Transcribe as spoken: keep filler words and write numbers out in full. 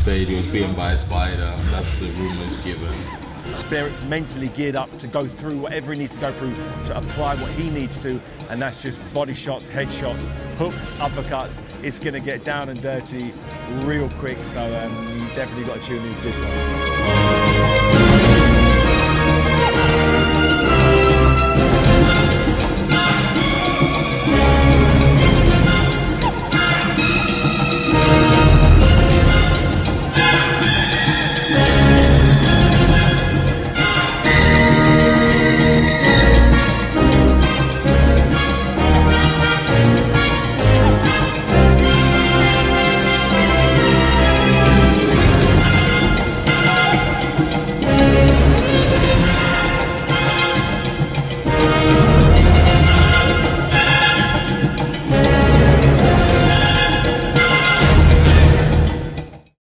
said he was bitten by a spider. That's the rumours given. Barrett's mentally geared up to go through whatever he needs to go through to apply what he needs to, and that's just body shots, head shots, hooks, uppercuts. It's going to get down and dirty real quick, so um, you definitely got to tune in for this one.